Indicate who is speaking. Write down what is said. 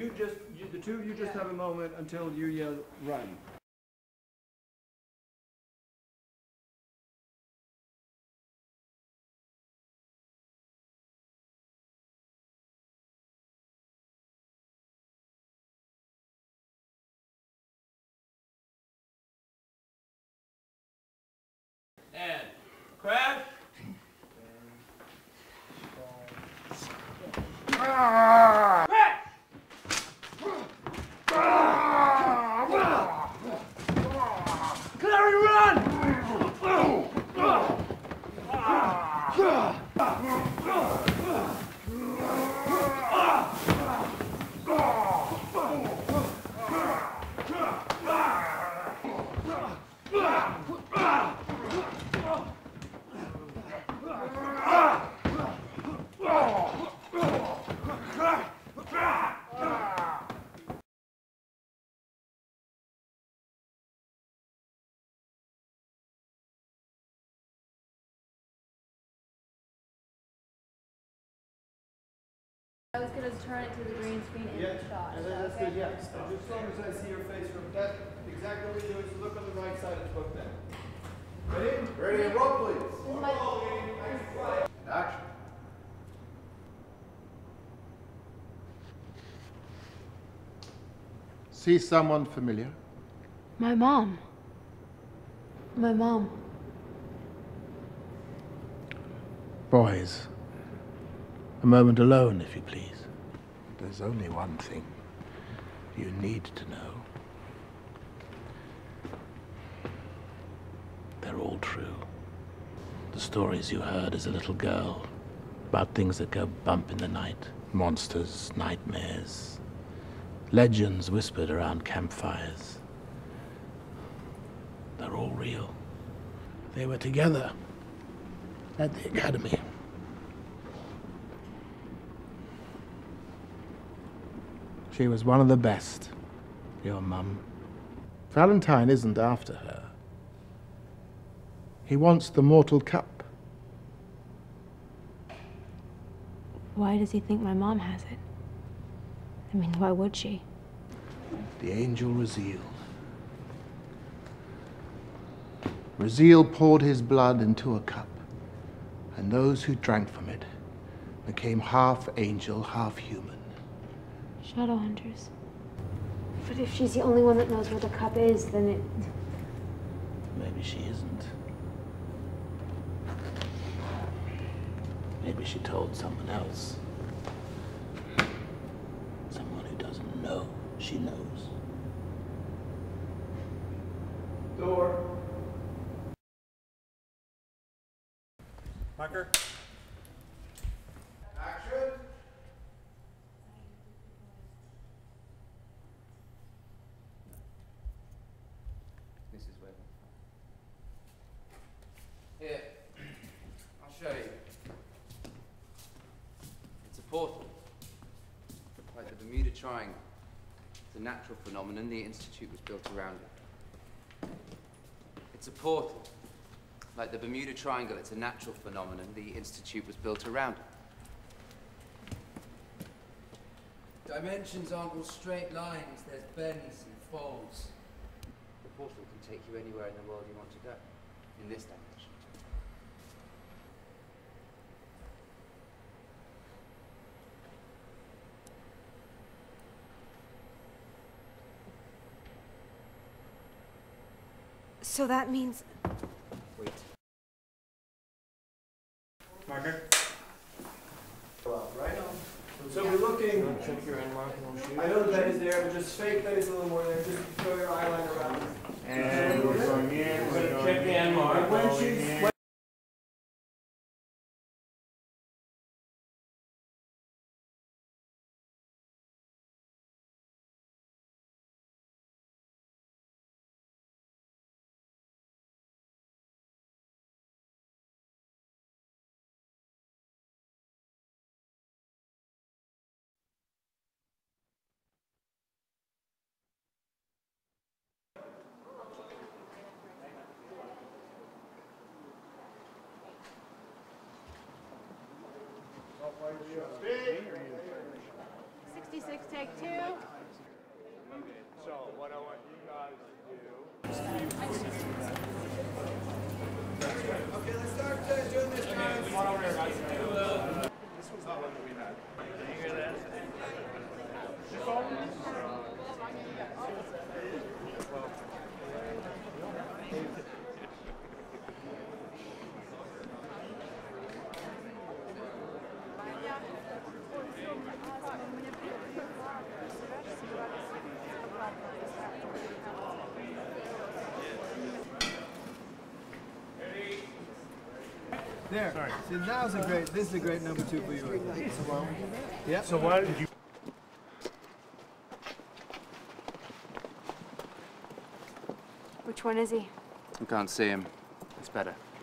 Speaker 1: the two of you just have a moment until you yell run.
Speaker 2: And crash. Crash! Clary, run!
Speaker 3: I was going to turn it to the green screen in the shot.
Speaker 1: And then that's good, yeah. Just as long as I see your face from that, exactly what you're doing, so look on the right side of the book then. Ready? Ready, and roll, please. Action.
Speaker 4: See someone familiar?
Speaker 3: My mom. My mom.
Speaker 4: Boys, a moment alone, if you please. There's only one thing you need to know. They're all true. The stories you heard as a little girl about things that go bump in the night, monsters, nightmares, legends whispered around campfires. They're all real. They were together at the academy. She was one of the best, your mum. Valentine isn't after her. He wants the mortal cup.
Speaker 3: Why does he think my mom has it? I mean, why would she?
Speaker 4: The angel Raziel. Raziel poured his blood into a cup, and those who drank from it became half angel, half human.
Speaker 3: Shadowhunters. But if she's the only one that knows where the cup is, then it...
Speaker 4: Maybe she isn't. Maybe she told someone else. Someone who doesn't know she knows.
Speaker 1: Door.
Speaker 2: Marker.
Speaker 1: Action.
Speaker 5: Mrs. Webb. Here, I'll show you. It's a portal. Like the Bermuda Triangle. It's a natural phenomenon. The Institute was built around it. It's a portal. Like the Bermuda Triangle, it's a natural phenomenon. The Institute was built around it. Dimensions aren't all straight lines. There's bends and folds. The portal can take you anywhere in the world you want to go. In this dimension.
Speaker 3: So that means...
Speaker 5: Wait.
Speaker 2: Marker.
Speaker 1: Right on. So we're looking.
Speaker 2: Check your end mark and we'll shoot.
Speaker 1: I know the bed is there, but just fake that it's a little more there. Just throw your eyeliner around.
Speaker 2: And we're going in. We're going to check the end mark.
Speaker 1: When she's...
Speaker 3: Take 2.
Speaker 1: There.
Speaker 2: Sorry.
Speaker 1: See, this is a great number 2 for you. Right there. Yeah.
Speaker 2: So why did you...
Speaker 3: Which one is he?
Speaker 5: You can't see him. It's better.